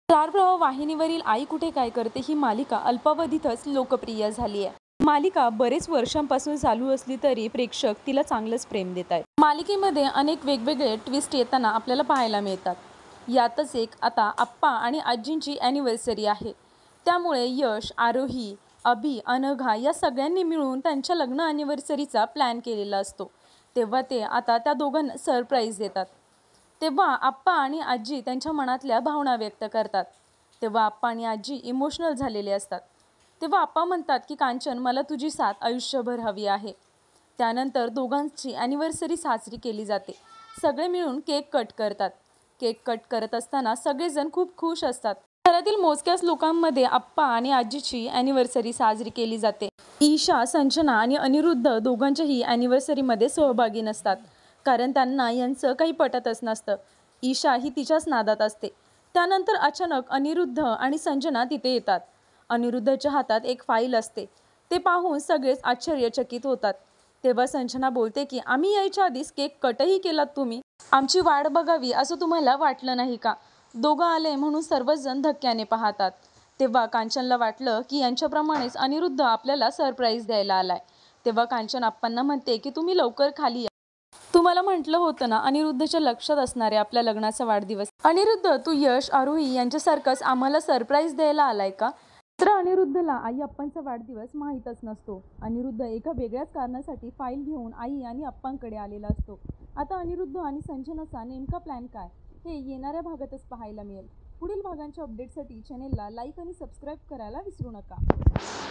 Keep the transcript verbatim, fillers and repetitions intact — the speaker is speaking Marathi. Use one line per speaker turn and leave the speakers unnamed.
स्टार प्रवाह वाहिनीवरील आई कुठे काय करते ही मालिका अल्पावधीतच लोकप्रिय झाली आहे। मालिका बरेच वर्षांपासून चालू असली तरी प्रेक्षक तिला चांगलंच प्रेम देत आहेत। मालिकेमध्ये अनेक वेगवेगळे ट्विस्ट येताना आपल्याला पाहायला मिळतात। यातच एक आता आप्पा आणि आजींची ॲनिव्हर्सरी आहे, त्यामुळे यश, आरोही, अभि, अनघा या सगळ्यांनी मिळून त्यांच्या लग्न ॲनिव्हर्सरीचा प्लॅन केलेला असतो। तेव्हा ते आता त्या दोघांना सरप्राईज देतात। तेव्हा आप्पा आणि आजी त्यांच्या मनातल्या भावना व्यक्त करतात। तेव्हा आप्पा आणि आजी इमोशनल झालेले असतात। तेव्हा आप्पा म्हणतात की कांचन, मला तुझी साथ आयुष्यभर हवी आहे। त्यानंतर दोघांची ॲनिव्हर्सरी साजरी केली जाते। सगळे मिळून केक कट करतात। केक कट करत असताना सगळेजण खूप खुश असतात। घरातील मोजक्याच लोकांमध्ये आप्पा आणि आजीची ॲनिव्हर्सरी साजरी केली जाते। ईशा, संजना आणि अनिरुद्ध दोघांच्याही ॲनिव्हर्सरीमध्ये सहभागी नसतात, कारण त्यांना यांचं काही पटतच नसतं। ईशा ही तिच्याच नादात असते। त्यानंतर अचानक अनिरुद्ध आणि संजना तिथे येतात। अनिरुद्धच्या हातात एक फाईल असते, ते पाहून सगळेच आश्चर्यचकित होतात। तेव्हा संजना बोलते की आम्ही यायच्या आधीच केक कटही केलात तुम्ही, आमची वाट बघावी असं तुम्हाला वाटलं नाही का? दोघं आले म्हणून सर्वजण धक्क्याने पाहतात। तेव्हा कांचनला वाटलं की यांच्याप्रमाणेच अनिरुद्ध आपल्याला सरप्राईज द्यायला आलाय। तेव्हा कांचन आप्पांना म्हणते की तुम्ही लवकर खाली या, तुम्हाला म्हटलं होतं ना अनिरुद्धच्या लक्षात असणारे आपल्या लग्नाचा वाढदिवस। अनिरुद्ध, तू यश, आरोही यांच्यासारखंच आम्हाला सरप्राईज द्यायला आलाय का? तर अनिरुद्धला आई अप्पांचा वाढदिवस माहीतच नसतो। अनिरुद्ध एका वेगळ्याच कारणासाठी फाईल घेऊन आई आणि अप्पांकडे आलेला असतो। आता अनिरुद्ध आणि संजनाचा नेमका प्लॅन काय, हे येणाऱ्या भागातच पाहायला मिळेल। पुढील भागांच्या अपडेटसाठी चॅनेलला लाईक आणि सबस्क्राईब करायला विसरू नका।